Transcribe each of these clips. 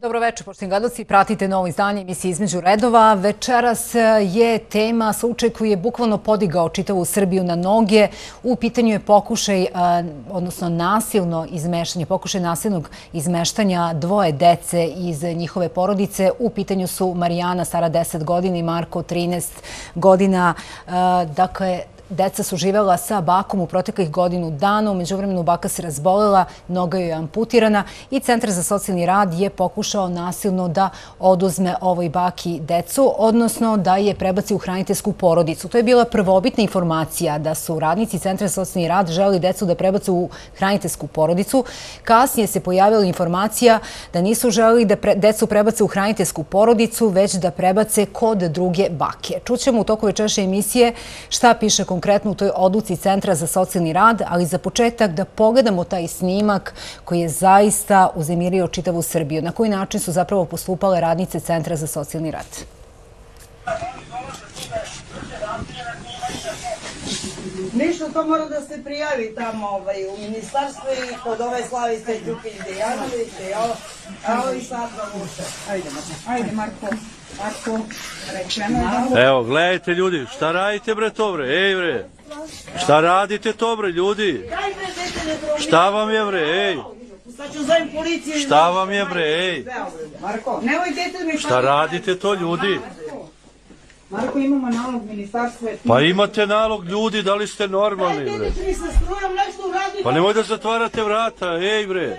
Dobroveče, poštovani gledaoci, pratite novo izdanje emisije Između redova. Večeras je tema slučaj koji je bukvalno podigao čitavu Srbiju na noge. U pitanju je pokušaj, odnosno pokušaj nasilnog izmeštanja dvoje dece iz njihove porodice. U pitanju su Marijana, stara 10 godina, i Marko, 13 godina. Dakle, deca su živela sa bakom u proteklih godinu dana. U međuvremenu baka se razbolela, noga joj je amputirana i Centar za socijalni rad je pokušao nasilno da oduzme ovoj baki decu, odnosno da je prebaci u hraniteljsku porodicu. To je bila prvobitna informacija da su radnici Centra za socijalni rad želeli decu da prebace u hraniteljsku porodicu. Kasnije se pojavila informacija da nisu želeli da decu prebace u hraniteljsku porodicu, već da prebace kod druge bake. Čućemo u toku večerašnje emisije šta piše konkretno u toj odluci Centra za socijalni rad, ali za početak da pogledamo taj snimak koji je zaista uznemirio čitavu Srbiju. Na koji način su zapravo postupale radnice Centra za socijalni rad? Ništa, to mora da se prijavi tamo u ministarstvu i kod ove Slavice Đukić-Dejanović i ovo i sad da vuče. Ajde Marko. Evo, gledajte ljudi, šta radite bre to bre, ej bre, šta radite to bre ljudi, šta vam je bre, ej, šta vam je bre, ej, šta radite to ljudi? Marko, imamo nalog ministarstva. Pa imate nalog ljudi, da li ste normalni bre? Pa nemoj da zatvarate vrata, ej bre.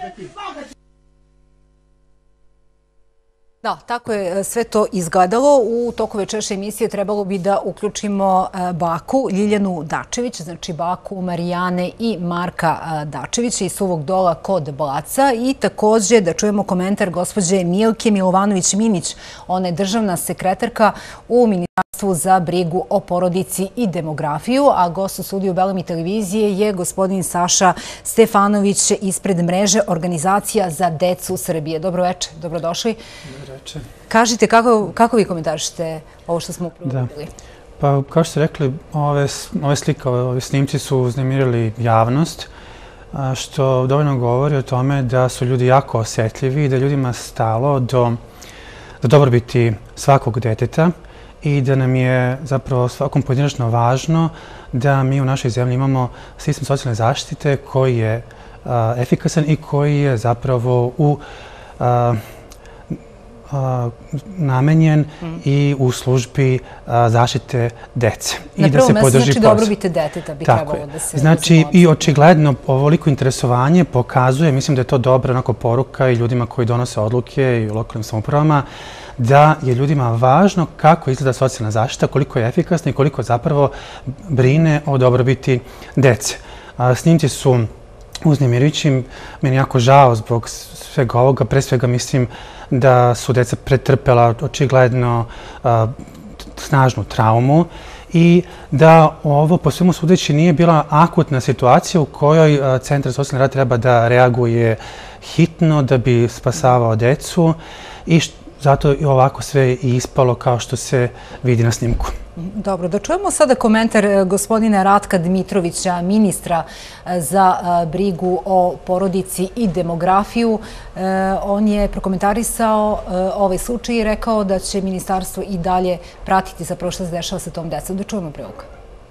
Da, tako je sve to izgledalo. U toku večerašnje emisije trebalo bi da uključimo baku Ljiljanu Dačević, znači baku Marijane i Marka Dačevića iz Suvog Dola kod Blaca, i takođe da čujemo komentar gospođe Milke Milovanović-Minić. Ona je državna sekretarka u Ministarstvu za brigu o porodici i demografiju, a gost u studiju Belemi televizije je gospodin Saša Stefanović ispred mreže Organizacija za decu Srbije. Dobroveče, dobrodošli. Kažite, kako vi komentarišete ovo što smo upravo videli? Pa, kao što ste rekli, ove slike, ovi snimci su uznemirili javnost, što dovoljno govori o tome da su ljudi jako osetljivi i da ljudima stalo do dobrobiti svakog deteta i da nam je zapravo svakom pojedinačno važno da mi u našoj zemlji imamo sistem socijalne zaštite koji je efikasan i koji je zapravo namenjen i u službi zaštite dece. Na prvom mestu znači dobrobite deteta bi trebalo da se... Znači i očigledno ovoliko interesovanje pokazuje, mislim da je to dobra onako poruka i ljudima koji donose odluke i u lokalnim samoupravama, da je ljudima važno kako izgleda socijalna zaštita, koliko je efikasna i koliko zapravo brine o dobrobiti dece. Snimci su uznemirujući, meni jako žao zbog svega ovoga. Pre svega mislim da su deca pretrpela očigledno snažnu traumu i da ovo po svemu sudeći nije bila akutna situacija u kojoj Centar za socijalni rad treba da reaguje hitno da bi spasavao decu i zato i ovako sve i ispalo kao što se vidi na snimku. Dobro, da čujemo sada komentar gospodina Ratka Dmitrovića, ministra za brigu o porodici i demografiju. On je prokomentarisao ovaj slučaj i rekao da će ministarstvo i dalje pratiti zapravo što se dešava sa tom decom. Da čujemo prilog.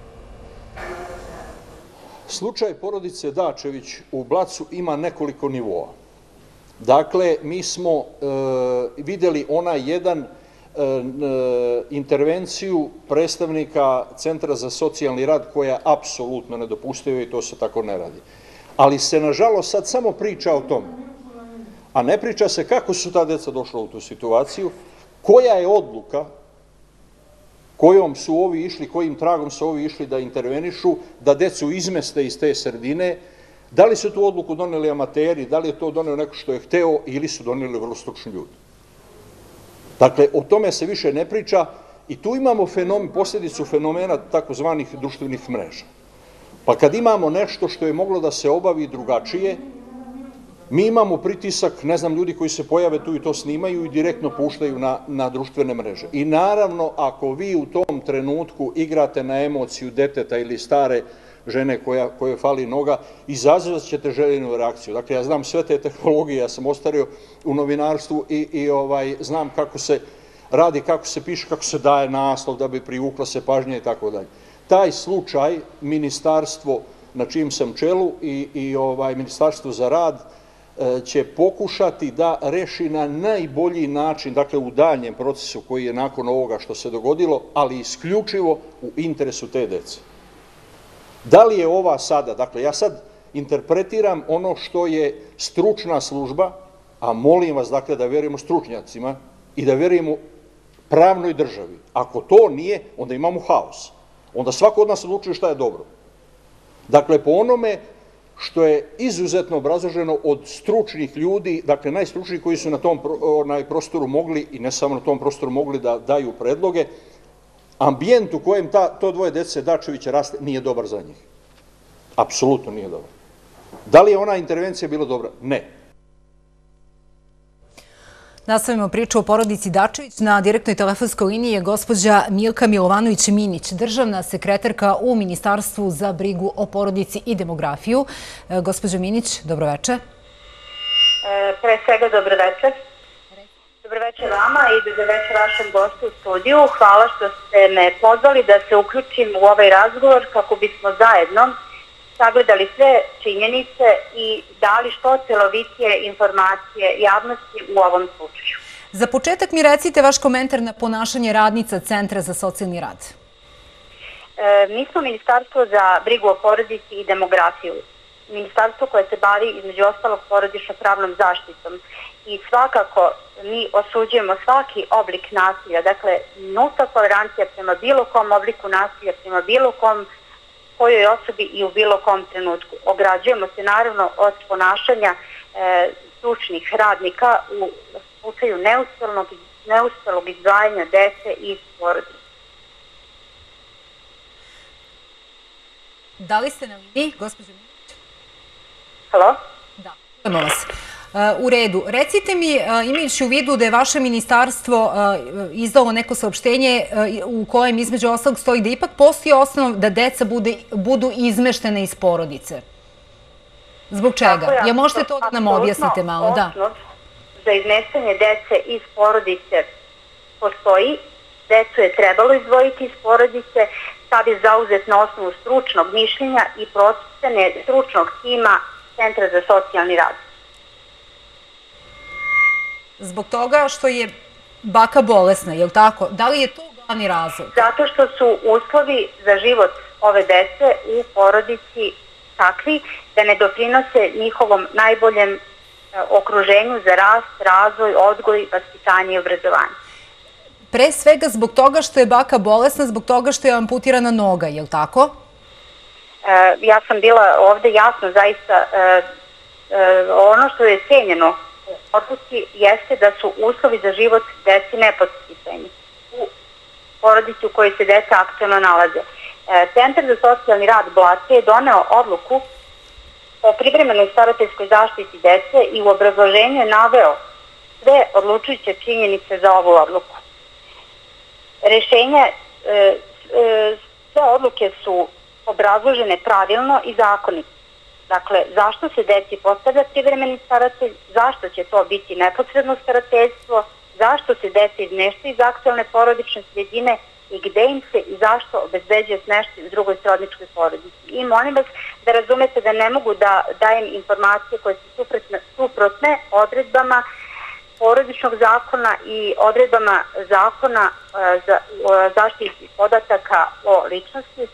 Slučaj porodice Dačević u Blacu ima nekoliko nivoa. Dakle, mi smo videli jedan intervenciju predstavnika Centra za socijalni rad koja je apsolutno nedopustiva i to se tako ne radi. Ali se, nažalost, sad samo priča o tome, a ne priča se kako su ta deca došla u tu situaciju, koja je odluka kojom su ovi išli, kojim tragom su ovi išli da intervenišu, da decu izmeste iz te sredine. Da li su tu odluku doneli amateri, da li je to doneo neko što je hteo ili su doneli vrlo stručni ljudi. Dakle, o tome se više ne priča i tu imamo posljedicu fenomena takozvanih društvenih mreža. Pa kad imamo nešto što je moglo da se obavi drugačije, mi imamo pritisak, ne znam, ljudi koji se pojave tu i to snimaju i direktno puštaju na društvene mreže. I naravno, ako vi u tom trenutku igrate na emociju deteta ili stare žene koje fali noga, izazvat ćete željenu reakciju. Dakle, ja znam sve te tehnologije, ja sam ostario u novinarstvu i znam kako se radi, kako se piše, kako se daje naslov da bi privukla se pažnja i tako dalje. Taj slučaj ministarstvo na čijem sam čelu i Ministarstvo za rad će pokušati da reši na najbolji način, dakle u daljem procesu koji je nakon ovoga što se dogodilo, ali isključivo u interesu te dece. Da li je ova sada, dakle ja sad interpretiram ono što je stručna služba, a molim vas dakle da verujemo stručnjacima i da verujemo pravnoj državi. Ako to nije, onda imamo haos. Onda svako od nas odlučuje šta je dobro. Dakle, po onome što je izuzetno obrazloženo od stručnih ljudi, dakle najstručniji koji su na tom prostoru mogli, i ne samo na tom prostoru mogli da daju predloge, ambijent u kojem to dvoje dece Dačevića raste nije dobar za njih. Apsolutno nije dobar. Da li je ona intervencija bila dobra? Ne. Nastavimo priču o porodici Dačević. Na direktnoj telefonskoj liniji je gospođa Milka Milovanović-Minić, državna sekretarka u Ministarstvu za brigu o porodici i demografiju. Gospođo Minić, dobroveče. Pre svega dobroveče. Dobroveče vama i dobroveče vašem gostu u studiju. Hvala što ste me pozvali da se uključim u ovaj razgovor kako bismo zajedno sagledali sve činjenice i dali što celovitije informacije javnosti u ovom slučaju. Za početak mi recite vaš komentar na ponašanje radnica Centra za socijalni rad. Mi smo Ministarstvo za brigu o porodici i demografiju. Ministarstvo koje se bavi između ostalog porodično-pravnom zaštitom. I svakako mi osuđujemo svaki oblik nasilja, dakle nulta tolerancija prema bilo kom obliku nasilja, prema bilo kom kojoj osobi i u bilo kom trenutku. Ograđujemo se naravno od ponašanja stručnih radnika u slučaju neuspelog izdvajanja dece iz porodice. Da li ste na liniji, gospođo Minić? Halo? Da, čujemo vas. U redu. Recite mi, imajući u vidu da je vaše ministarstvo izdalo neko saopštenje u kojem između ostalog stoji da ipak postoji osnov da deca budu izmeštena iz porodice. Zbog čega? Ja možete to da nam objasnite malo? Osnov za izmeštanje dece iz porodice postoji. Decu je trebalo izdvojiti iz porodice. Sad je zauzet na osnovu stručnog mišljenja i procene stručnog tima Centra za socijalni rad. Zbog toga što je baka bolesna, je li tako? Da li je to glavni razlog? Zato što su uslovi za život ove dece u porodici takvi da ne doprinose njihovom najboljem okruženju za rast, razvoj, odgoj, vaspitanje i obrazovanje. Pre svega zbog toga što je baka bolesna, zbog toga što je amputirana noga, je li tako? Ja sam bila ovde jasno, zaista ono što je cenjeno u odluci jeste da su uslovi za život deci nepodsticajni u porodici u kojoj se deca aktuelno nalaze. Centar za socijalni rad Blace je doneo odluku o privremenoj starateljskoj zaštiti dece i u obrazloženju je naveo sve odlučujuće činjenice za ovu odluku. Rešenje, sve odluke su obrazložene pravilno i zakonito. Dakle, zašto se deci postavlja privremeni staratelj, zašto će to biti neposredno starateljstvo, zašto se deca izmeštaju iz aktuelne porodične sredine i gde im se i zašto obezbeđuje smeštaj u drugoj srodničkoj porodici. I molim vas da razumete da ne mogu da dajem informacije koje su suprotne odredbama porodičnog zakona i odredbama zakona za zaštitu podataka o ličnosti.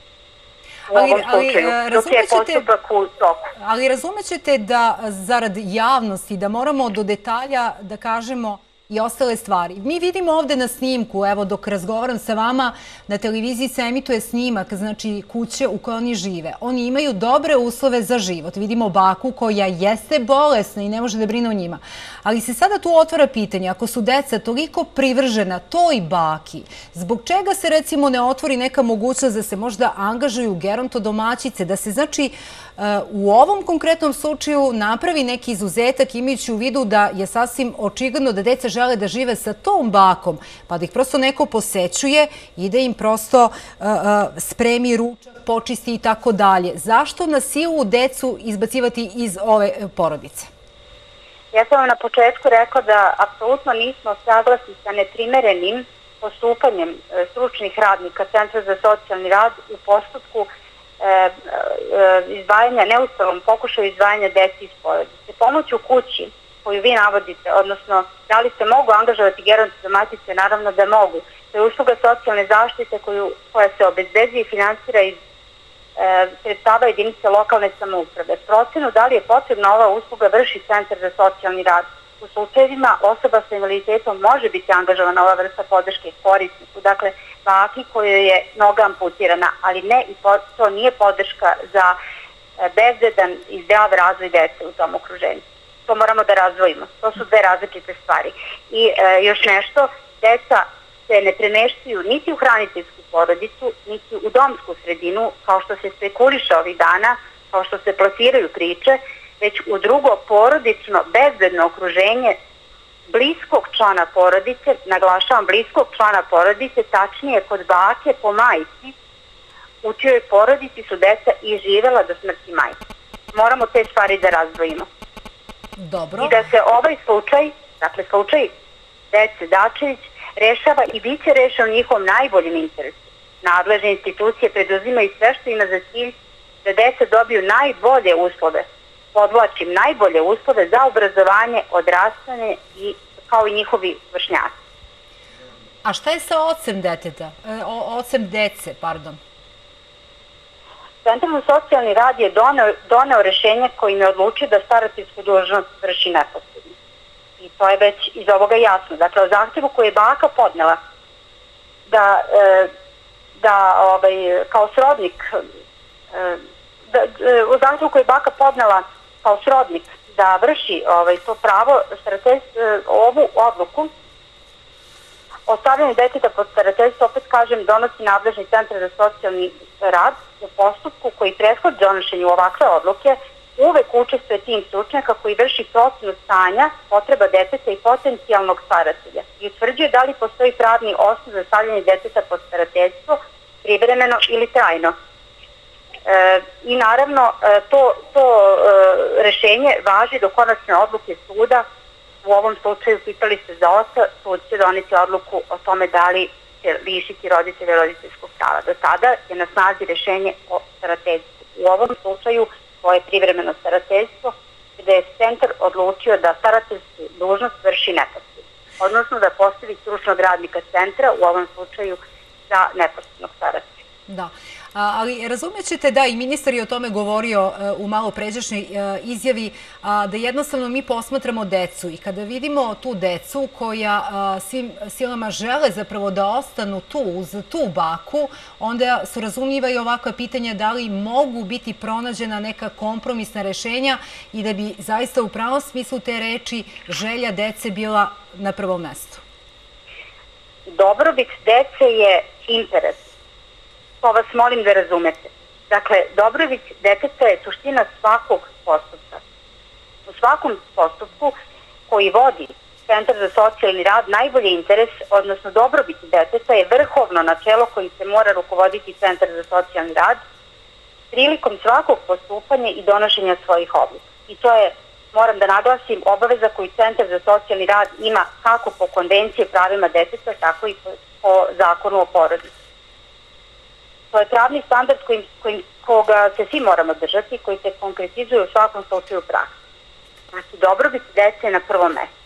Ali razumećete da zarad javnosti, da moramo do detalja da kažemo i ostale stvari. Mi vidimo ovde na snimku, evo dok razgovaram sa vama, na televiziji se emituje snimak, znači kuće u kojoj oni žive. Oni imaju dobre uslove za život. Vidimo baku koja jeste bolesna i ne može da brine o njima. Ali se sada tu otvara pitanje, ako su deca toliko privržena toj baki, zbog čega se recimo ne otvori neka mogućnost da se možda angažuju gerontodomaćice, da se znači u ovom konkretnom slučaju napravi neki izuzetak imajući u vidu da je sasvim očigledno da deca žele da žive sa tom bakom, pa da ih prosto neko posećuje i da im prosto spremi ručak, počisti i tako dalje. Zašto na silu decu izbacivati iz ove porodice? Ja sam vam na početku rekla da apsolutno nismo saglasni sa neprimerenim postupanjem stručnih radnika Centra za socijalni rad u postupku izdvajanja, neuspelom pokušaju izdvajanja dece iz porodice. Pomoć u kući koju vi navodite, odnosno da li se mogu angažovati geronske matice, naravno da mogu. To je usluga socijalne zaštite koja se obezbeđuje i finansira iz sredstava jedinice lokalne samouprave. Procenu da li je potrebna ova usluga vrši Centar za socijalni rad. U slučajevima osoba sa invaliditetom može biti angažovana ova vrsta podrške korisniku, dakle baki kojoj je noga amputirana, ali ne i to nije podrška za bezbedan i zdrav razvoj dece u tom okruženju. To moramo da razdvojimo. To su dve različite stvari. I još nešto, deca se ne premeštaju niti u hraniteljsku porodicu, niti u domsku sredinu, kao što se spekuliše ovih dana, kao što se plasiraju priče, već u drugo porodično, bezbedno okruženje bliskog člana porodice, naglašavam bliskog člana porodice, tačnije kod bake po majci, u čijoj porodici su deca i živela do smrti majke. Moramo te stvari da razdvojimo. Dobro. I da se ovaj slučaj, dakle slučaj dece Dačević, rešava i bit će rešen u njihovom najboljem interesu. Nadležne institucije preduzimaju sve što ima za cilj da deca dobiju najbolje uslove, podvlačim, najbolje uslove za obrazovanje, odrastanje i kao i njihovi vršnjaci. A šta je sa ocem dece? Centar za socijalni rad je doneo rešenje kojim je odlučio da starateljsku dužnost vrši neposredno. I to je već iz ovoga jasno. Dakle, o zahtevu koju je baka podnela kao srodnik da vrši to pravo, ovu odluku o stavljanju deteta pod starateljstvo, opet kažem, donosi nadležni Centar za socijalni rad u postupku koji prethodi donošenju ovakve odluke. Uvek učestvuje tim stručnjaka koji vrši procenu stanja, potreba deteta i potencijalnog staratelja i utvrđuje da li postoji pravni osnov za stavljanje deteta pod starateljstvo, privremeno ili trajno. I naravno to rešenje važi do konačne odluke suda. U ovom slučaju pitali ste za oca, sud će doneti odluku o tome da li će lišiti roditelja roditeljskog prava. Do tada je na snazi rešenje o starateljstvu. U ovom slučaju to je privremeno starateljstvo gde je centar odlučio da starateljsku dužnost vrši neposredno, odnosno da postavi stručnog radnika centra, u ovom slučaju za neposrednog staratelja. Da, ali razumjet ćete da i ministar je o tome govorio u malo pređašnjoj izjavi, da jednostavno mi posmatramo decu i kada vidimo tu decu koja svim silama žele zapravo da ostanu tu uz tu baku, onda su razumljiva i ovakva pitanja da li mogu biti pronađena neka kompromisna rešenja i da bi zaista u pravom smislu te reči želja dece bila na prvom mestu. Dobrobit dece je interes. To vas molim da razumete. Dakle, dobrobit deteta je suština svakog postupka. U svakom postupku koji vodi Centar za socijalni rad, najbolji interes, odnosno dobrobit deteta je vrhovno načelo kojim se mora rukovoditi Centar za socijalni rad prilikom svakog postupanja i donošenja svojih odluka. I to je, moram da naglasim, obaveza koju Centar za socijalni rad ima kako po Konvenciji o pravima deteta, tako i po Zakonu o porodici. To je pravni standard koga se svi moramo držati, koji se konkretizuje u svakom slučaju praksi. Znači, dobrobit dece je na prvom mestu.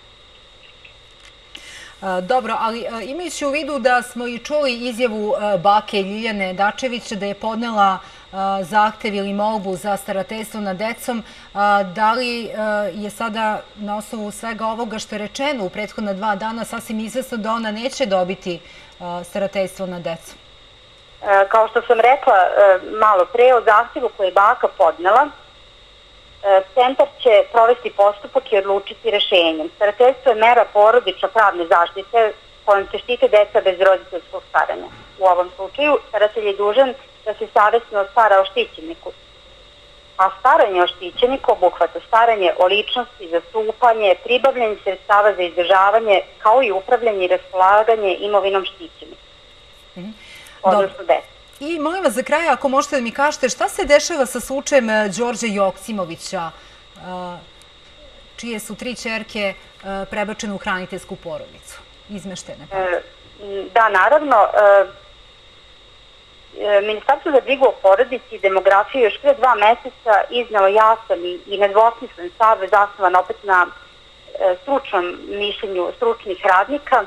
Dobro, ali imajući u vidu da smo i čuli izjavu bake Ljiljane Dačević da je podnela zahtev ili molbu za starateljstvo nad decom, da li je sada na osnovu svega ovoga što je rečeno u prethodna 2 dana sasvim izvesno da ona neće dobiti starateljstvo nad decom? Kao što sam rekla malo pre, o zahtevu koje je baka podnela, centar će provesti postupak i odlučiti rešenjem. Starateljstvo je mera porodično pravne zaštite kojom se štite deca bez roditeljskog staranja. U ovom slučaju staratelj je dužan da se savesno stara o štićeniku. A staranje o štićeniku obuhvata staranje o ličnosti, zastupanje, pribavljanje sredstava za izdržavanje, kao i upravljanje i raspolaganje imovinom štićenika. Odnosno dece. I molim vas za kraj, ako možete da mi kažete šta se dešava sa slučajem Đorđa Joksimovića, čije su 3 ćerke prebačene u hraniteljsku porodicu, izmeštene? Da, naravno. Ministarstvo za brigu o porodici i demografiju još pre 2 meseca iznelo jasan i nedvosmislen stav zasnovan opet na stručnom mišljenju stručnih radnika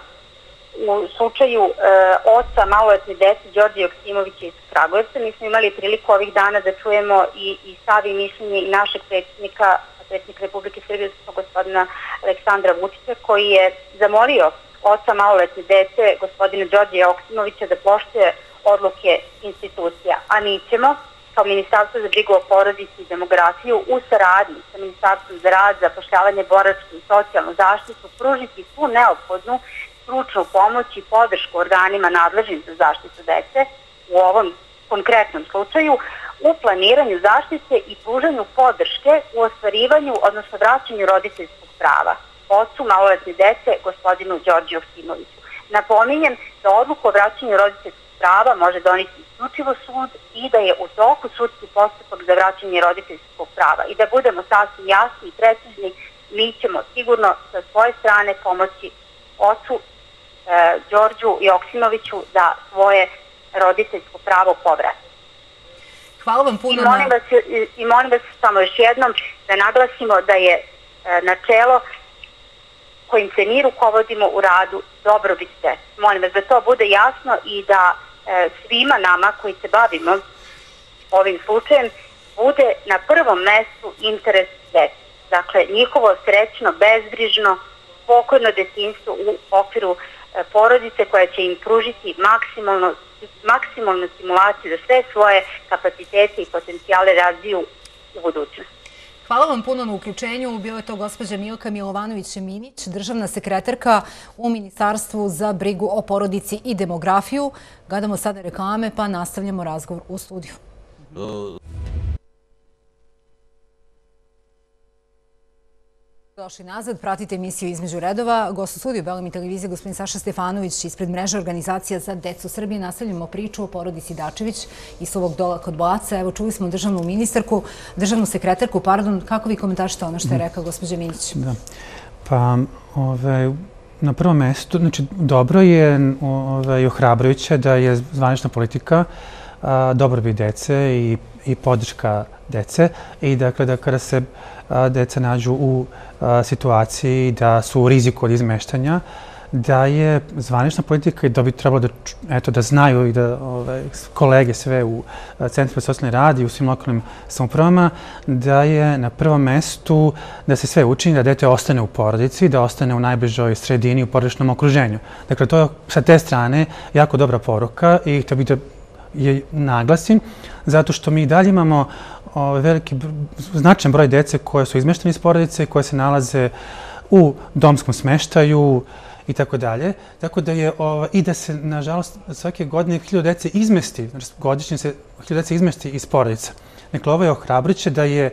u slučaju oca maloletne dece Đorđa Joksimovića iz Kragujevca. Mi smo imali priliku ovih dana da čujemo i stav i mišljenje i našeg predsjednika Republike Srbije, gospodina Aleksandra Vučića, koji je zamolio oca maloletne dece, gospodina Đorđa Joksimovića, da poštuje odluke institucija. A mi ćemo, kao Ministarstvo za brigu o porodici i demografiju, u saradnji sa Ministarstvom za rad, zapošljavanje, boračku i socijalnu zaštitu, pružiti svu neophodnu stručnu pomoć i podršku organima nadležnim za zaštitu dece, u ovom konkretnom slučaju, u planiranju zaštite i pružanju podrške u ostvarivanju, odnosno vraćanju roditeljskog prava ocu maloletne dece, gospodinu Đorđu Joksimoviću. Napominjem da odluku o vraćanju roditeljskog prava može doneti isključivo sud i da je u toku sudski postupak za vraćanje roditeljskog prava. I da budemo sasvim jasni i precizni, mi ćemo sigurno sa svoje strane pomoći ocu Đorđu Joksimoviću da svoje roditeljsko pravo povrati. Hvala vam puno. I molim vas samo još jednom da naglasimo da je načelo kojim se mi rukovodimo u radu dobrobit dece. Molim vas da to bude jasno i da svima nama koji se bavimo ovim slučajem bude na prvom mestu interes dece. Dakle, njihovo srećno, bezbrižno, spokojno detinjstvo u okviru porodice koja će im pružiti maksimalnu stimulaciju da sve svoje kapacitete i potencijale razviju u budućnosti. Hvala vam puno na uključenju. Bio je to gospođa Milka Milovanović-Minić, državna sekretarka u Ministarstvu za brigu o porodici i demografiju. Gledamo sada reklame pa nastavljamo razgovor u studiju. Došli nazad, pratite emisiju Između redova. Gost u studiju Belem i televizije, gospodin Saša Stefanović ispred mreže organizacija za decu Srbije. Nastavljamo priču o porodici Dačević iz Suvog Dola kod Blaca. Evo, čuli smo državnu sekretarku, kako vi komentaršite ono što je rekao gospođa Minić? Da, pa na prvom mestu, znači dobro je i ohrabrujuće da je zvanična politika dobrobit dece i podrška dece i dakle da kada se deca nađu u situaciji da su u riziku od izmeštanja, da je zvanična politika i da bi trebalo da znaju i da kolege sve u Centru za socijalni rad i u svim lokalnim samoupravama, da je na prvom mestu da se sve učini da dete ostane u porodici, da ostane u najbližoj sredini, u porodičnom okruženju. Dakle, to je sa te strane jako dobra poruka i htio bih da je naglasim, zato što mi i dalje imamo značajan broj dece koje su izmeštene iz porodice, koje se nalaze u domskom smeštaju i tako dalje. Tako da je i da se, nažalost, svake godine 1000 dece izmesti, godišnje se 1000 dece izmesti iz porodica. Dakle, ovo je ohrabrujuće da je,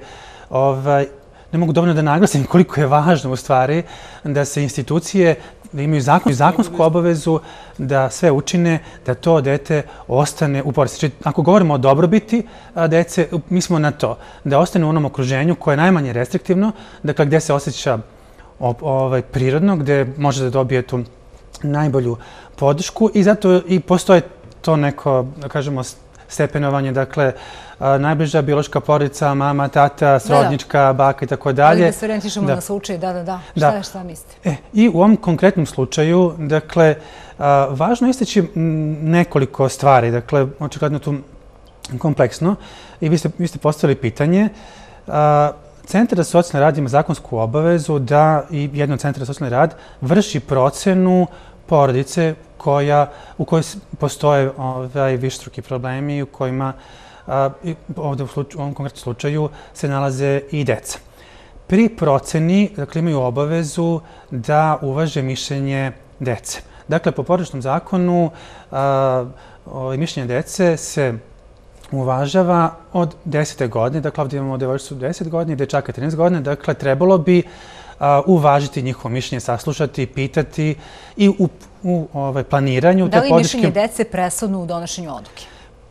ne mogu dovoljno da naglasim koliko je važno u stvari da se institucije da imaju zakonsku obavezu da sve učine da to dete ostane u porodici. Znači, ako govorimo o dobrobiti dece, mi smo na to da ostane u onom okruženju koje je najmanje restriktivno, dakle gde se osjeća prirodno, gde može da dobije tu najbolju podršku i zato i postoje to neko, da kažemo, stepenovanje, dakle, najbliža biološka porodica, mama, tata, srodnička, baka i tako dalje. Ali da se orijentišemo na slučaj, da. Šta mislite? I u ovom konkretnom slučaju, dakle, važno je istaći nekoliko stvari, dakle, očigledno tu kompleksno i vi ste postavili pitanje. Centar za socijalni rad ima zakonsku obavezu da i jedno Centar za socijalni rad vrši procenu porodice u kojoj postoje višestruki problemi u kojima ovdje u ovom konkretnom slučaju se nalaze i deca. Pri proceni, dakle, imaju obavezu da uvaže mišljenje dece. Dakle, po porodičnom zakonu mišljenje dece se uvažava od 10. godine, dakle ovdje imamo devojčicu 10 godina i dečaka 13 godina, dakle trebalo bi uvažiti njihovo mišljenje, saslušati, pitati i u planiranju te podrške. Da li mišljenje dece presudno u donošenju odluke?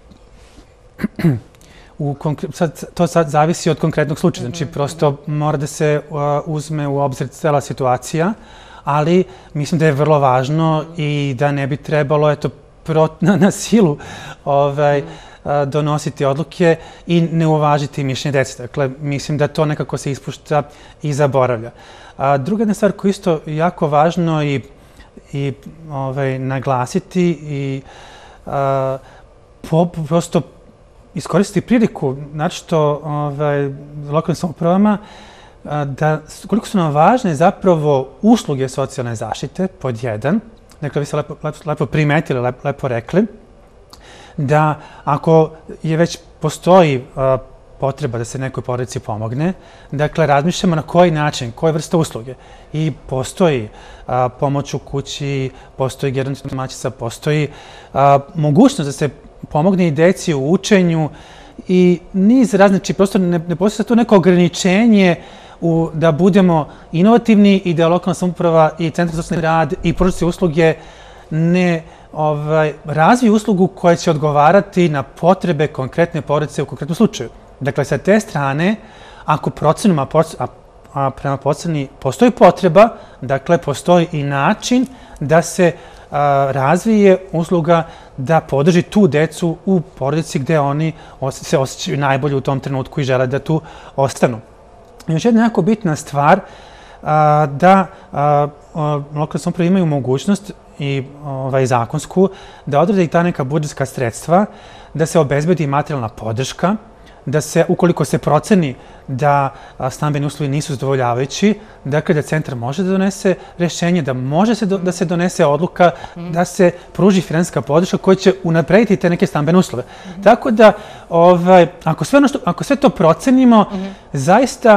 To sad zavisi od konkretnog slučaja, znači prosto mora da se uzme u obzir cela situacija, ali mislim da je vrlo važno i da ne bi trebalo na silu donositi odluke i ne uvažiti mišljenje dece. Dakle, mislim da to nekako se ispušta i zaboravlja. Druga jedna stvar koja je isto jako važno i naglasiti i prosto iskoristiti priliku, naročito lokalnim samoupravama, da koliko su nam važne zapravo usluge socijalne zaštite, pod jedan. Dakle, vi ste lepo primetili, lepo rekli, da ako je već postoji potreba da se nekoj porodici pomogne, dakle, razmišljamo na koji način, koje vrste usluge. I postoji pomoć u kući, postoji gerontočna domaćica, postoji mogućnost da se pomogne i deci u učenju i niz raznih, znači prosto ne postoji tu neko ograničenje da budemo inovativni i da lokalna samouprava i centar za socijalni rad i pružaoci usluge ne razviju uslugu koja će odgovarati na potrebe konkretne porodice u konkretnom slučaju. Dakle, sa te strane, ako procenimo, a prema proceni postoji potreba, dakle, postoji i način da se razvije usluga da podrži tu decu u porodici gde oni se osjećaju najbolje u tom trenutku i žele da tu ostanu. Još jedna jako bitna stvar da lokalne samouprave imaju mogućnost i zakonsku da odrede i ta neka budžetska sredstva, da se obezbedi materijalna podrška, da se, ukoliko se proceni da stambeni uslovi nisu zadovoljavajući, dakle da centar može da donese rešenje, da može da se donese odluka, da se pruži finansijska podrška koja će unaprediti te neke stambene uslove. Tako da, ako sve to procenimo, zaista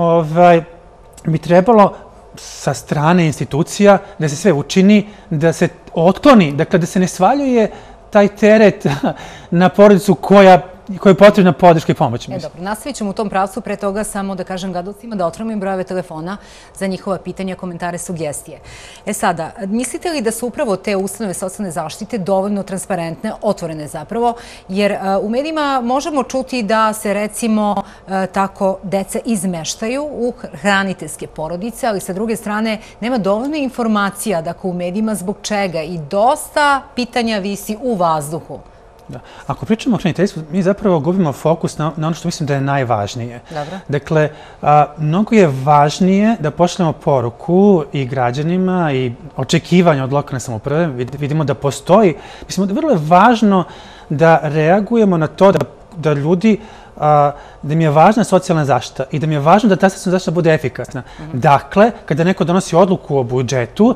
bi trebalo sa strane institucija da se sve učini, da se otkloni, dakle da se ne svaljuje taj teret na porodicu koja je potrebna podrška i pomoć. Dobro, nastavit ćemo u tom pravcu, pre toga samo da kažem gledalcima da otvorimo im brojeve telefona za njihova pitanja, komentare, sugestije. Sada, mislite li da su upravo te ustanove socijalne zaštite dovoljno transparentne, otvorene zapravo, jer u medijima možemo čuti da se recimo tako deca izmeštaju u hraniteljske porodice, ali sa druge strane nema dovoljno informacija, dakle u medijima zbog čega i dosta pitanja visi u vazduhu. Ako pričamo o hraniteljstvu, mi zapravo gubimo fokus na ono što mislim da je najvažnije. Dakle, mnogo je važnije da pošaljemo poruku i građanima i očekivanja od lokalne samouprave. Vidimo da postoji. Mislim da je vrlo važno da reagujemo na to da ljudi, da im je važna socijalna zaštita i da im je važno da ta socijalna zaštita bude efikasna. Dakle, kada neko donosi odluku o budžetu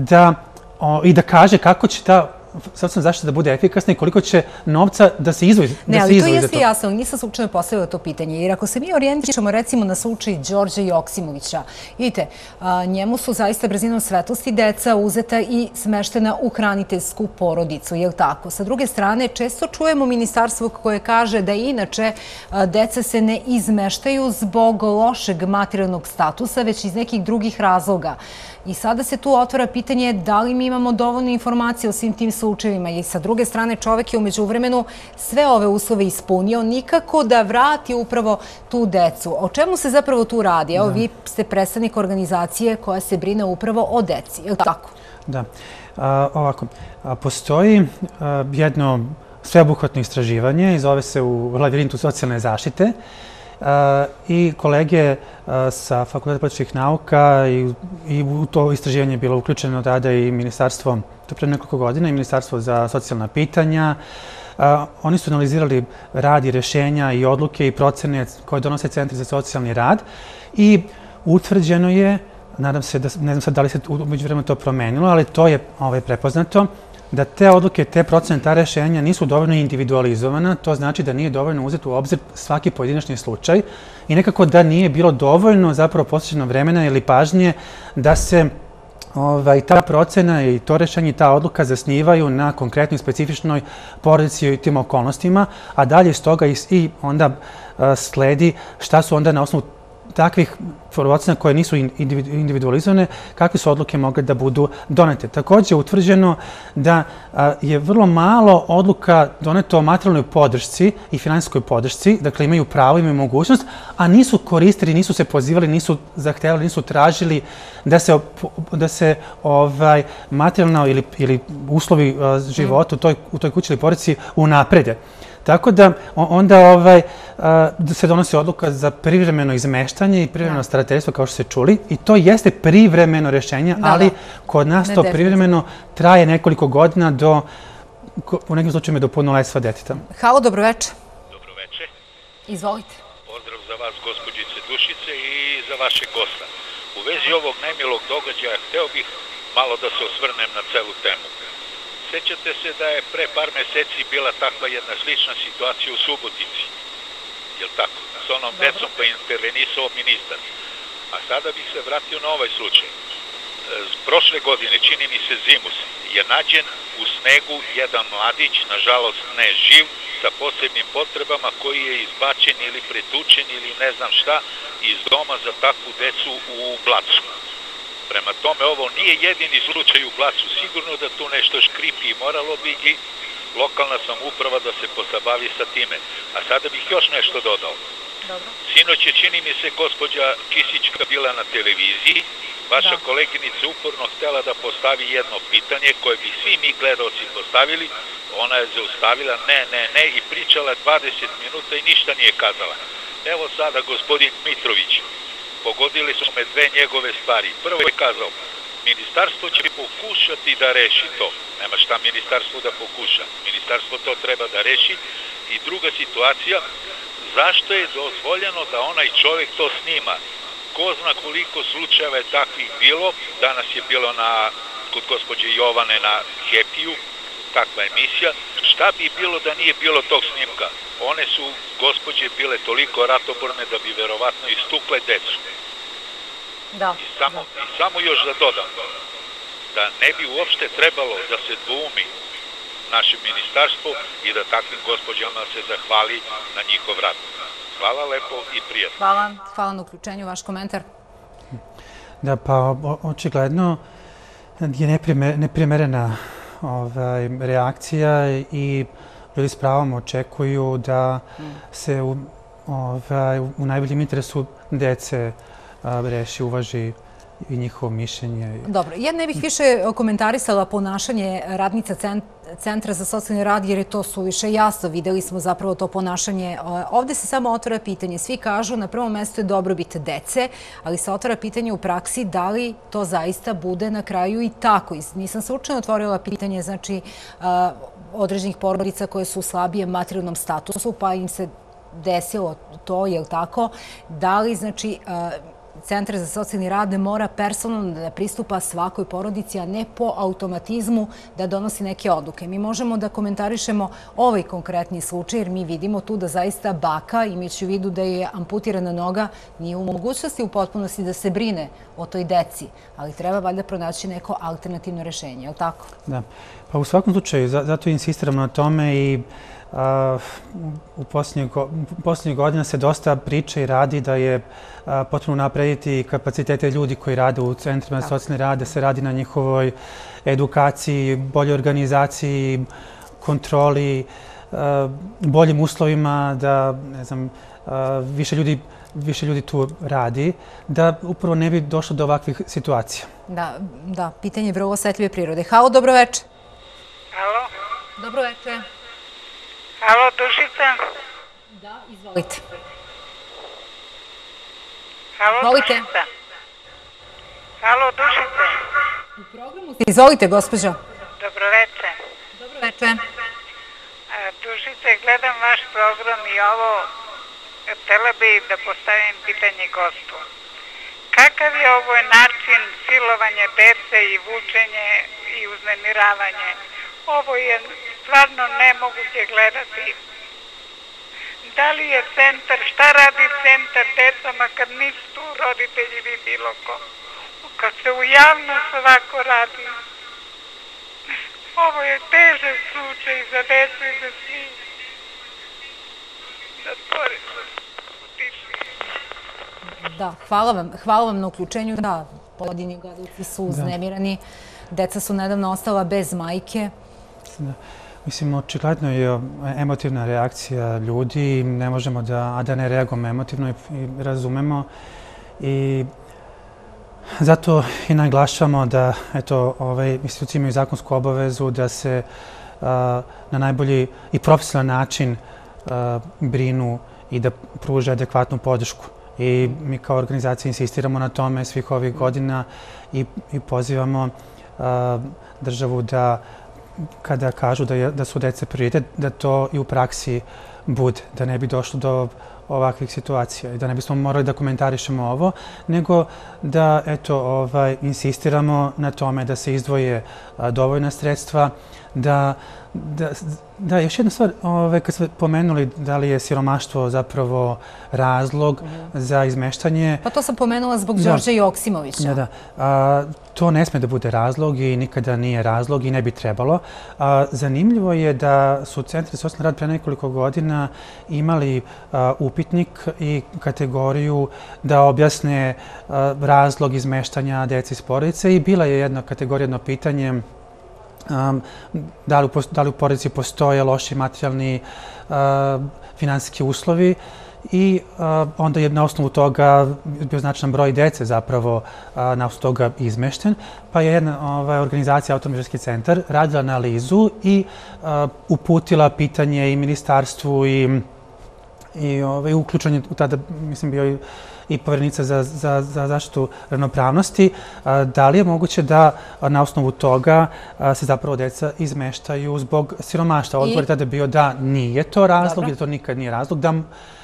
i da kaže kako će ta socijalna zaštita da bude efikasna i koliko će novca da se izdvoji za to. Ne, ali to jeste jasno, nisam slučajno postavila to pitanje, jer ako se mi orijentišemo recimo na slučaj Đorđa Joksimovića, vidite, njemu su zaista brzinom svetlosti deca uzeta i smeštena u hraniteljsku porodicu, je li tako? Sa druge strane, često čujemo ministarstvo koje kaže da inače deca se ne izmeštaju zbog lošeg materijalnog statusa, već iz nekih drugih razloga. I sada se tu otvara pitanje da li mi imamo dovoljno informacije o svim tim slučajevima i sa druge strane čovek je umeđu vremenu sve ove uslove ispunio, nikako da vrati upravo tu decu. O čemu se zapravo tu radi? Evo, vi ste predstavnik organizacije koja se brine upravo o deci, je li tako? Da, ovako, postoji jedno sveobuhvatno istraživanje, zove se u labirintu socijalne zaštite, i kolege sa Fakulteta političkih nauka i u to istraživanje je bilo uključeno tada i ministarstvo, to pre nekoliko godina, i Ministarstvo za socijalna pitanja. Oni su analizirali rad i rešenja i odluke i procene koje donose centri za socijalni rad i utvrđeno je, nadam se, ne znam sad da li se umeđu vremenu to promenilo, ali to je prepoznato, da te odluke, te procene, ta rešenja nisu dovoljno individualizovana, to znači da nije dovoljno uzeti u obzir svaki pojedinačni slučaj i nekako da nije bilo dovoljno zapravo posvećeno vremena ili pažnje da se ta procena i to rešenje i ta odluka zasnivaju na konkretnoj specifičnoj porodici i tim okolnostima, a dalje iz toga i onda sledi šta su onda na osnovu takvih procena koje nisu individualizovane, kakve su odluke mogle da budu donete. Također je utvrđeno da je vrlo malo odluka doneto o materijalnoj podršci i finansijskoj podršci, dakle imaju pravo, imaju mogućnost, a nisu koristili, nisu se pozivali, nisu zahtevali, nisu tražili da se materijalno ili uslovi života u toj kući ili porodici unaprede. Tako da onda se donosi odluka za privremeno izmeštanje i privremeno starateljstvo, kao što ste čuli, i to jeste privremeno rešenje, ali kod nas to privremeno traje nekoliko godina u nekim slučajima do punoljetstva deteta. Halo, dobroveče. Dobroveče. Izvolite. Pozdrav za vas, gospođice Dušice, i za vašeg gosta. U vezi ovog nemilog događaja hteo bih malo da se osvrnem na celu temu. Sećate se da je pre par meseci bila takva jedna slična situacija u Subotici, je li tako? S onom decom pa intervenisao ministar. A sada bih se vratio na ovaj slučaj. Prošle godine, čini mi se zimus, je nađen u snegu jedan mladić, nažalost ne živ, sa posebnim potrebama, koji je izbačen ili pretučen ili ne znam šta iz doma za takvu decu u Blacu. Prema tome, ovo nije jedini slučaj u Blacu. Sigurno da tu nešto škripi i moralo bi i lokalna samouprava da se pozabavi sa time. A sada bih još nešto dodao. Sinoć je, čini mi se, gospođa Kisićka bila na televiziji. Vaša koleginica uporno htjela da postavi jedno pitanje koje bi svi mi gledaoci postavili. Ona je zaustavila ne i pričala 20 minuta i ništa nije kazala. Evo sada gospodin Mitrović. Pogodili su me dve njegove stvari. Prvo je kazao, ministarstvo će pokušati da reši to. Nema šta ministarstvo da pokuša. Ministarstvo to treba da reši. I druga situacija, zašto je dozvoljeno da onaj čovjek to snima? Ko zna koliko slučajeva je takvih bilo. Danas je bilo kod gospođe Jovane na Happy-u takva emisija. Šta bi bilo da nije bilo tog snimka? One su, gospođe, bile toliko ratoborne da bi verovatno istukle decu. I samo još da dodam, da ne bi uopšte trebalo da se dvoumi naše ministarstvo i da takvim gospođama se zahvali na njihov rad. Hvala lepo i prijatno. Hvala na uključenju. Vaš komentar? Da, pa očigledno je neprimerena reakcija i ljudi s pravom očekuju da se u najboljem interesu dece reši, uvaži i njihovo mišljenje. Dobro, ja ne bih više komentarisala ponašanje radnica Centra za socijalni rad, jer je to suviše jasno. Videli smo zapravo to ponašanje. Ovde se samo otvara pitanje. Svi kažu na prvom mestu je dobrobit dece, ali se otvara pitanje u praksi da li to zaista bude na kraju i tako. Nisam slučajno otvorila pitanje, znači, određenih porodica koje su u slabijem materijalnom statusu, pa im se desilo to, je li tako? Da li, znači, Centar za socijalni rad mora personalno da pristupa svakoj porodici, a ne po automatizmu da donosi neke odluke. Mi možemo da komentarišemo ovaj konkretni slučaj, jer mi vidimo tu da zaista baka, imajući u vidu da je amputirana noga, nije u mogućnosti u potpunosti da se brine o toj deci, ali treba valjda pronaći neko alternativno rešenje, je li tako? Da, pa u svakom slučaju, zato insistiramo na tome i u posljednjih godina se dosta priča i radi da je potrebno naprediti kapacitete ljudi koji rade u centrima za socijalni rad, da se radi na njihovoj edukaciji, boljoj organizaciji, kontroli, boljim uslovima, da, ne znam, više ljudi tu radi, da upravo ne bi došlo do ovakvih situacija. Da, pitanje je vrlo osetljive prirode. Halo, dobroveče. Halo. Dobroveče. Halo, Dušica? Da, izvolite. Halo, Dušica? Halo, Dušice? U programu ste. Izvolite, gospođo. Dobroveče. Dobroveče. Dušice, gledam vaš program i ovo, htjela bi da postavim pitanje gostu. Kakav je ovo način silovanja dece i vučenje i uznemiravanje? Ovo je stvarno nemoguće gledati. Da li je centar, šta radi centar decama kad nisu tu roditelji ili bilo ko? kad se u javnost ovako radi. Ovo je težak slučaj za decu i za svih. Da, hvala vam na uključenju. Da, pojedini gledalci su uznemirani. Deca su nedavno ostala bez majke. Mislim, očigledno je emotivna reakcija ljudi. Ne možemo da ne reagujemo emotivno i razumemo. I zato i naglašavamo da institucije imaju zakonsku obavezu da se na najbolji i profesionalan način brinu i da pruže adekvatnu podršku. I mi kao organizacija insistiramo na tome svih ovih godina i pozivamo državu da kada kažu da su deca prioritet, da to i u praksi bude, da ne bi došlo do ovakvih situacija i da ne bismo morali da komentarišemo ovo, nego da insistiramo na tome da se izdvoje dovoljna sredstva, da, još jedna stvar, kad ste pomenuli da li je siromaštvo zapravo razlog za izmeštanje. Pa to sam pomenula zbog Đorđa Joksimovića. Da. To ne sme da bude razlog i nikada nije razlog i ne bi trebalo. Zanimljivo je da su centri za socijalni rad pre nekoliko godina imali upitnik i kategoriju da objasne razlog izmeštanja dece iz porodice i bila je jedna kategorija, jedno pitanje da li u porodici postoje loši materijalni finansijski uslovi i onda je na osnovu toga bio značajan broj dece zapravo na osnovu toga izmešten. Pa je jedna organizacija, Autonomni ženski centar, radila analizu i uputila pitanje i ministarstvu i uključen je tada, mislim, bio i Poverenica za zaštitu ravnopravnosti, da li je moguće da na osnovu toga se zapravo deca izmeštaju zbog siromaštva. Odgovor je tada bio da nije to razlog, da to nikad nije razlog, da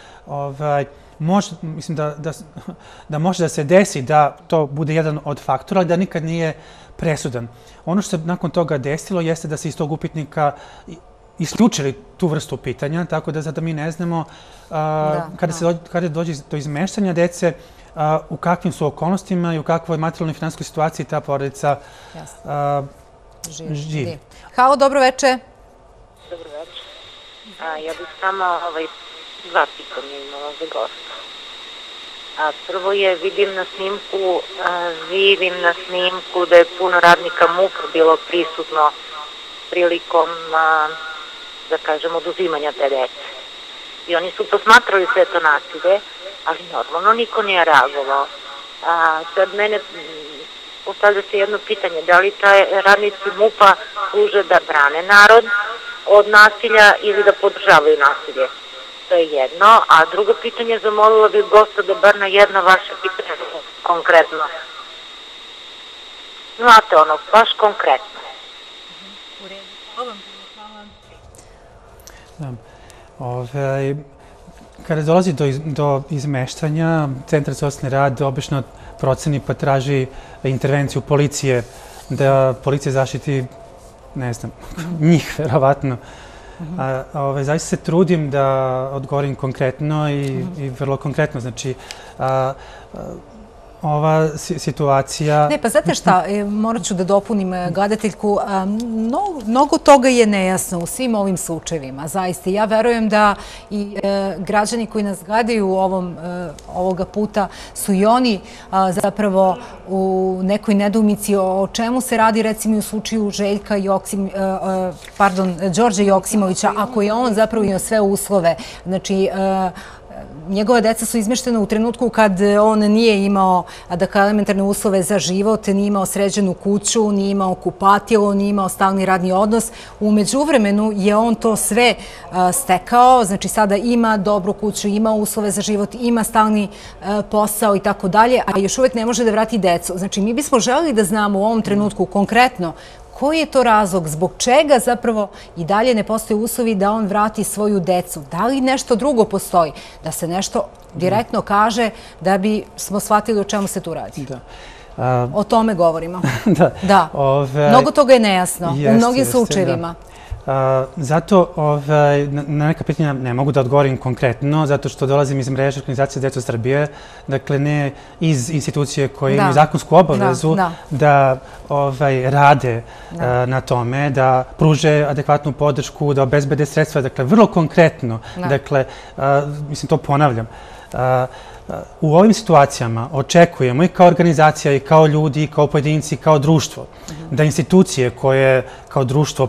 mislim da može da se desi da to bude jedan od faktora, ali da nikad nije presudan. Ono što se nakon toga desilo jeste da se iz tog upitnika isključili tu vrstu pitanja, tako da sada mi ne znamo kada dođe do izmeštanja dece, u kakvim su okolnostima i u kakvoj materijalnoj i finansijskoj situaciji ta porodica živi. Halo, dobro večer. Dobro večer. Ja bih samo dva pitanja imala za gosta. Prvo je, vidim na snimku da je puno radnika MUP-a bilo prisutno prilikom, da kažem, oduzimanja te dece. I oni su posmatrali sve to nasilje, ali normalno niko nije reagovao. Sad mene postavlja se jedno pitanje, da li taj radnici MUP-a služe da brane narod od nasilja ili da podržavaju nasilje? To je jedno. A drugo pitanje, zamolila bih gosta da bar na jedno vaše pitanje konkretno. Znate ono, baš konkretno. U redu. Hvala. Kada dolazi do izmeštanja, Centar za socijalni rad obično proceni pa traži intervenciju policije, da policija zaštiti, ne znam, njih, verovatno. Zaista se trudim da odgovorim konkretno i vrlo konkretno. Znači, ova situacija... Ne, pa znate šta, morat ću da dopunim gledateljku, mnogo toga je nejasno u svim ovim slučajevima, zaista. Ja verujem da i građani koji nas gledaju ovoga puta su i oni zapravo u nekoj nedoumici o čemu se radi, recimo u slučaju Đorđa Joksimovića, ako je on zapravo imao sve uslove. Znači, njegove deca su izmeštena u trenutku kad on nije imao elementarne uslove za život, nije imao sređenu kuću, nije imao kupatilo, nije imao stalni radni odnos. U međuvremenu je on to sve stekao, znači sada ima dobru kuću, ima uslove za život, ima stalni posao i tako dalje, a još uvek ne može da vrati decu. Znači mi bismo želeli da znamo u ovom trenutku konkretno koji je to razlog, zbog čega zapravo i dalje ne postoje uslovi da on vrati svoju decu? Da li nešto drugo postoji? Da se nešto direktno kaže da bi smo shvatili o čemu se tu radi. O tome govorimo. Da. Mnogo toga je nejasno u mnogim slučajevima. Zato na neka pitanja ne mogu da odgovorim konkretno, zato što dolazim iz mreže organizacije Deca Srbije, dakle ne iz institucije koje imaju zakonsku obavezu da rade na tome, da pruže adekvatnu podršku, da obezbede sredstva, dakle vrlo konkretno, dakle, mislim to ponavljam. U ovim situacijama očekujemo i kao organizacija, i kao ljudi, i kao pojedinci, i kao društvo, da institucije koje kao društvo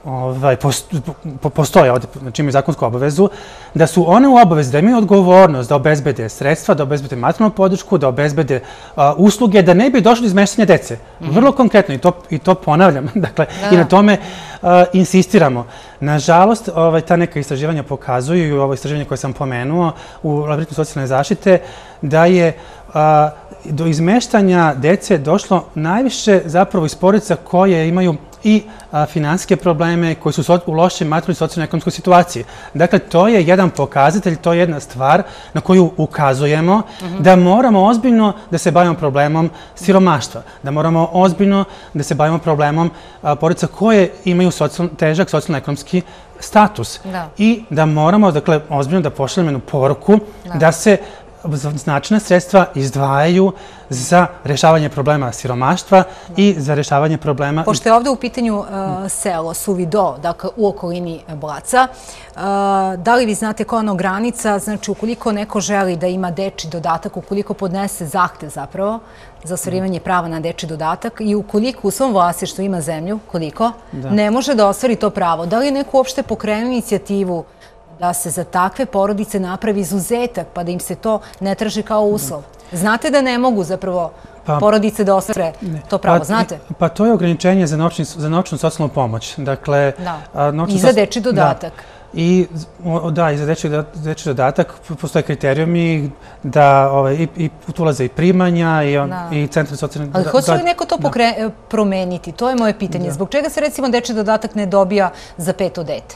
postoje ovdje, znači imaju zakonsku obavezu, da su one u obavezi, da imaju odgovornost da obezbede sredstva, da obezbede materijalnu podršku, da obezbede usluge, da ne bi došli do izmeštanja dece. Vrlo konkretno, i to ponavljam, dakle, i na tome insistiramo. Nažalost, ta neka istraživanja pokazuju, i ovo istraživanje koje sam pomenuo u laboratoriju socijalne zaštite, da je do izmeštanja dece došlo najviše zapravo iz porodica koje imaju i finansijske probleme, koji su u lošoj materijalnoj socijalno-ekonomskoj situaciji. Dakle, to je jedan pokazatelj, to je jedna stvar na koju ukazujemo da moramo ozbiljno da se bavimo problemom siromaštva, da moramo ozbiljno da se bavimo problemom porodica koje imaju težak socijalno-ekonomski status i da moramo, dakle, ozbiljno da pošaljemo jednu poruku da se značajna sredstva izdvajaju za rešavanje problema siromaštva i za rešavanje problema... Pošto je ovdje u pitanju selo Suvi Do, dakle u okolini Blaca, da li vi znate koja je ono granica, znači ukoliko neko želi da ima dečji dodatak, ukoliko podnese zahtev zapravo za ostvarivanje prava na dečji dodatak i ukoliko u svom vlasništvu ima zemlju, koliko, ne može da ostvari to pravo. Da li je neko uopšte pokrenuo inicijativu da se za takve porodice napravi izuzetak, pa da im se to ne traži kao uslov? Znate da ne mogu zapravo porodice da ostvare to pravo, znate? Pa to je ograničenje za novčanu socijalnu pomoć. Dakle, i za dečji dodatak. Da, i za dečji dodatak postoje kriterijumi da ulaze i primanja i centri socijalne... Ali hoće li neko to promeniti? To je moje pitanje. Zbog čega se recimo dečji dodatak ne dobija za 5. dete?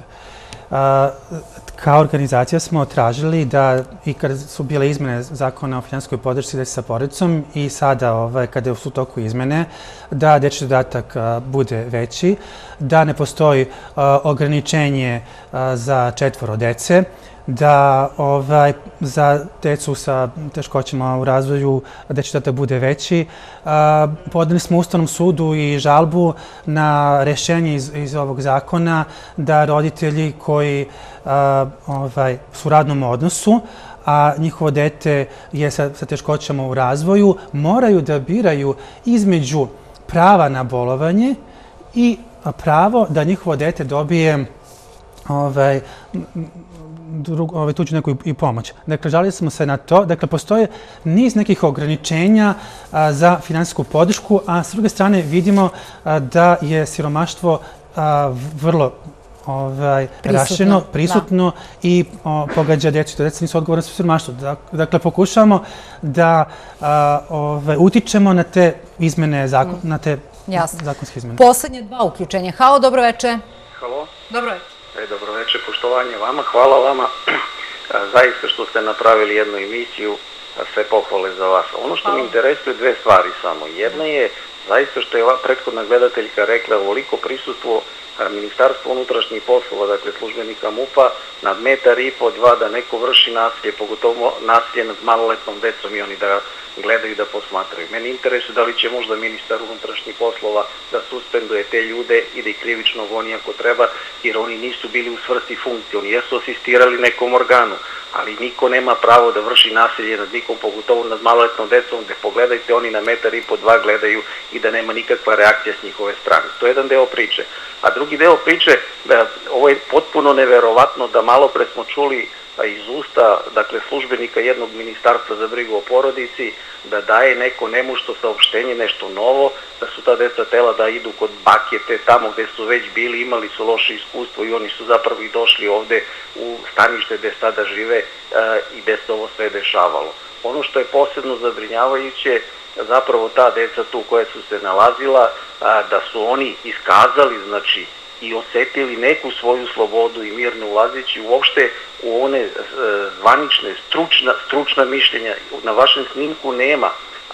Kao organizacija smo tražili da, i kada su bile izmene zakona o finansijskoj podršci dece sa porodicom i sada kada su u toku izmene, da dečji dodatak bude veći, da ne postoji ograničenje za 4 dece, da za decu sa teškoćama u razvoju dečji dodatak bude veći. Podneli smo Ustavnom sudu i žalbu na rešenje iz ovog zakona da roditelji koji su u radnom odnosu, a njihovo dete je sa teškoćama u razvoju, moraju da biraju između prava na bolovanje i pravo da njihovo dete dobije tuđu neku i pomoć. Dakle, žalili smo se na to. Dakle, postoje niz nekih ograničenja za finansijsku podršku, a s druge strane vidimo da je siromaštvo vrlo rašireno, prisutno i pogađa decu. Deca nisu odgovorne za siromaštvo. Dakle, pokušavamo da utičemo na te izmene, na te zakonske izmene. Poslednje 2 uključenja. Halo, dobro večer. Halo. Dobro večer. Dobro večer, poštovanje vama, hvala vama zaista što ste napravili jednu emisiju, sve pohvale za vas. Ono što mi interesuje 2 stvari samo. Jedna je zaista što je prethodna gledateljka rekla, ovoliko prisustvo Ministarstva unutrašnjih poslova, dakle službenika MUP-a, nad 1,5 metar, 2 da neko vrši nasilje, pogotovo nasilje nad maloletnom decom i oni da gledaju i da posmatraju. Meni interesuje da li će možda ministar unutrašnjih poslova da suspenduje te ljude i da ih krivično goni ako treba, jer oni nisu bili u svrsi funkcije. Oni jesu asistirali nekom organu, ali niko nema pravo da vrši nasilje nad nikom, pogotovo nad maloletnom decom, gde pogledajte, oni na 1,5 metar, 2 gledaju i da nema nikakva reakcija s njihove strane. To je jedan deo priče. A drugi deo priče, ovo je potpuno neverovatno da malo pre smo čuli iz usta, dakle, službenika jednog ministarstva za brigu o porodici, da daje neko nemušto saopštenje, nešto novo, da su ta deca tela da idu kod bakete, tamo gde su već bili, imali su loše iskustvo i oni su zapravo i došli ovde u stanište gde sada žive i gde se ovo sve dešavalo. Ono što je posebno zabrinjavajuće, zapravo ta deca tu koja su se nalazila, da su oni iskazali, znači, i osetili neku svoju slobodu i mirno ulazeći uopšte u one zvanične, stručna mišljenja. Na vašem snimku nema,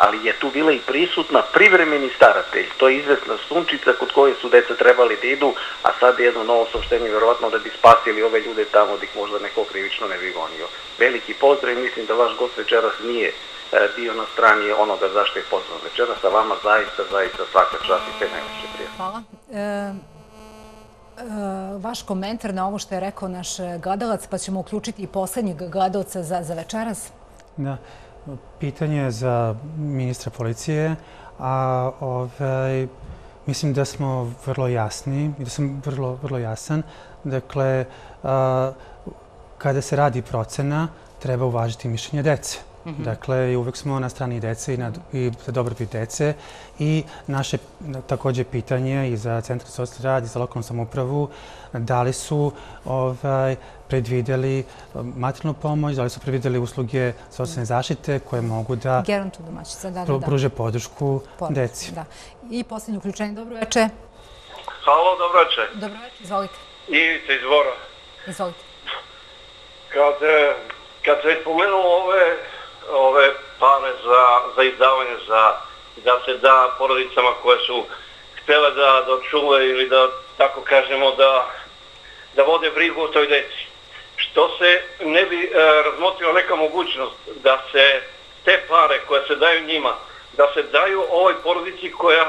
ali je tu bila i prisutna privremeni staratelj. To je izvesna Sunčica kod koje su deca trebali da idu, a sad je jedno novo saopštenje vjerovatno da bi spasili ove ljude tamo da ih možda neko krivično ne bi gonio. Veliki pozdrav i mislim da vaš gost večeras nije bio na strani onoga zašto je pozvan. Večeras sa vama zaista svaka čast i sve najveće prijatno. Hvala. Vaš komentar na ovo što je rekao naš gledalac, pa ćemo uključiti i poslednjeg gledalca za večeras. Da, pitanje je za ministra policije, a mislim da smo vrlo jasni i da sam vrlo jasan. Dakle, kada se radi procena, treba uvažiti mišljenje dece. Dakle, uvek smo na strani dece i za dobrobit dece. I naše takođe pitanje i za Centar za socijalni rad i za lokalnu samoupravu, da li su predvideli materijalnu pomoć, da li su predvideli usluge socijalne zaštite koje mogu da pruže podršku deci. I posljednje uključenje. Dobro večer. Halo, dobro večer. Dobro večer, izvolite. Ivica iz Bora. Izvolite. Kad se spomenulo ove pare za izdavanje, da se da porodicama koje su htjele da očuvaju ili da, tako kažemo, da vode brigu o toj deci. Što se ne bi razmotrila neka mogućnost da se te pare koje se daju njima, da se daju ovoj porodici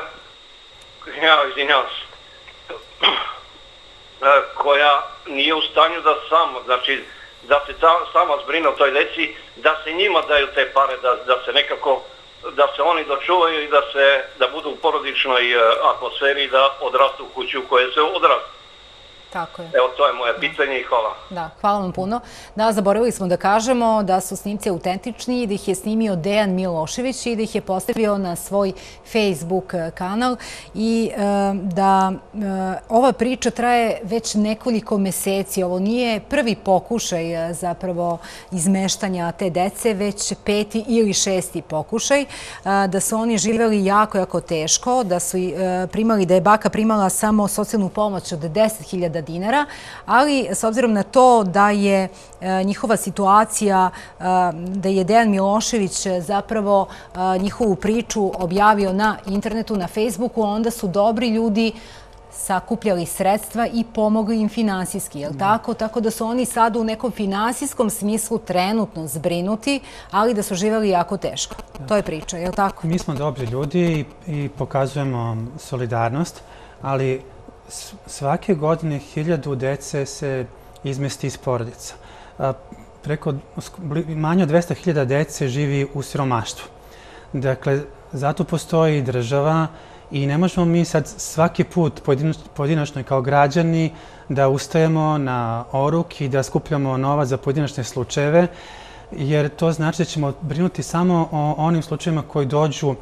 koja nije u stanju da sama, znači da se sama zbrine o toj deci, da se njima daju te pare, da se nekako, da se oni dočuvaju i da budu u porodičnoj atmosferi i da odrastu u kući u kojoj se odrastu. Tako je. Evo, to je moje pitanje i hvala. Da, hvala vam puno. Da, zaboravili smo da kažemo da su snimci autentični i da ih je snimio Dejan Milošević i da ih je postavio na svoj Facebook kanal i da ova priča traje već nekoliko meseci. Ovo nije prvi pokušaj zapravo izmeštanja te dece, već 5. ili 6. pokušaj. Da su oni živjeli jako teško, da je baka primala samo socijalnu pomoć od 10.000 dinara, ali s obzirom na to da je njihova situacija, da je Dejan Milošević zapravo njihovu priču objavio na internetu, na Facebooku, onda su dobri ljudi sakupljali sredstva i pomogli im finansijski, je li tako? Tako da su oni sad u nekom finansijskom smislu trenutno zbrinuti, ali da su živjeli jako teško. To je priča, je li tako? Mi smo dobri ljudi i pokazujemo solidarnost, ali svake godine 1000 dece se izmesti iz porodica. Manje od 200.000 dece živi u siromaštvu. Dakle, zato postoji država i ne možemo mi sad svaki put pojedinačno kao građani da ustajemo na oruk i da skupljamo novac za pojedinačne slučajeve, jer to znači da ćemo brinuti samo o onim slučajevima koji dođu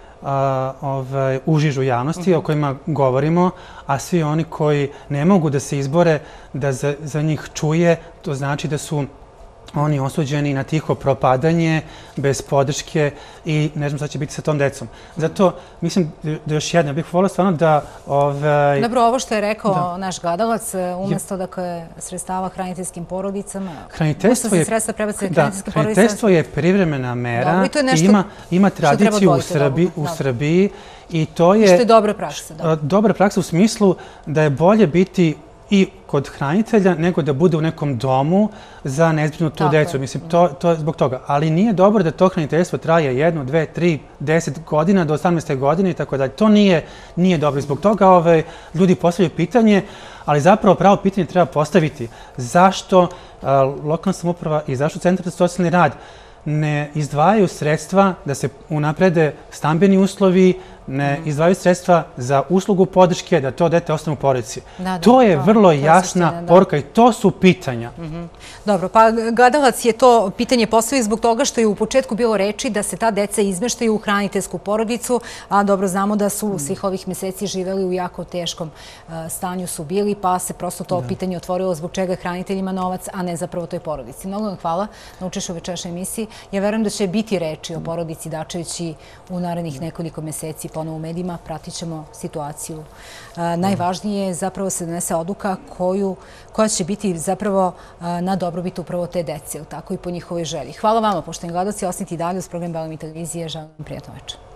u žižu javnosti, o kojima govorimo, a svi oni koji ne mogu da se izbore da za njih čuje, to znači da su oni osuđeni na tiho propadanje, bez podrške i ne znam šta će biti sa tom decom. Zato mislim da još jedna, bih volio stvarno da... Dobro, ovo što je rekao naš gledalac, umjesto sredstava hraniteljskim porodicama, umjesto se sredstva prebacuje hraniteljskim porodicama... Hraniteljstvo je privremena mera i ima tradiciju u Srbiji i to je... Što je dobra praksa. Dobra praksa u smislu da je bolje biti i kod hranitelja, nego da bude u nekom domu za nezbrinutu decu. Mislim, to je zbog toga. Ali nije dobro da to hraniteljstvo traje 1, 2, 3, 10 godina do 18. godine i tako dalje. To nije dobro. Zbog toga ljudi postavljaju pitanje, ali zapravo pravo pitanje treba postaviti. Zašto lokalna samouprava i zašto Centar za socijalni rad ne izdvajaju sredstva da se unaprede stambeni uslovi, ne izdvajaju sredstva za uslugu podrške, da to dete ostane u porodici. To je vrlo jasna poruka i to su pitanja. Dobro, pa gledalac je to pitanje postavio zbog toga što je u početku bilo reči da se ta deca izmeštaju u hraniteljsku porodicu, a dobro znamo da su svih ovih meseci živeli u jako teškom stanju su bili, pa se prosto to pitanje otvorilo zbog čega hranitelj ima novac, a ne zapravo toj porodici. Mnogo vam hvala na učešću u večerašnjoj emisiji. Ja verujem da će biti reči o porodici Dačević i u narednih nekoliko meseci. ponovo u medijima, pratit ćemo situaciju. Najvažnije je zapravo se donese odluka koja će biti zapravo na dobrobit upravo te dece, tako i po njihovoj želji. Hvala vama, poštovani gledaoci, ostanite i dalje uz program Bela mi televizije. Želim vam prijatno večer.